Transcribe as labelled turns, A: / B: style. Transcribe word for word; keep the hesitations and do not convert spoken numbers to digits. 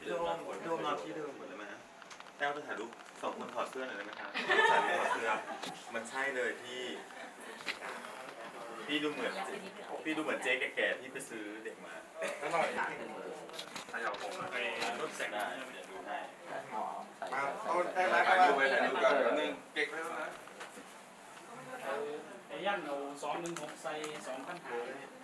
A: พี่โดมพี่โดมนอนที่เดิมหมดเลยไหมฮะแต้วจะถ่ายรูปสองคนถอดเสื้อหน่อยได้ไหมครับใส่ถอดเสื้อมันใช่เลยที่พี่ดูเหมือนพี่ดูเหมือนเจ๊แก่ๆที่ไปซื้อเด็กมาอร่อยถ้าอยากผมไปรถแสงได้เดี๋ยวดูให้มาเอาได้ไหมถ่ายรูปไปถ่ายรูปก่อนหนึ่งเก๊กไปแล้วนะ
B: ไอ้ยันเอาสองหนึ่งหกใส่สองพันหาเลย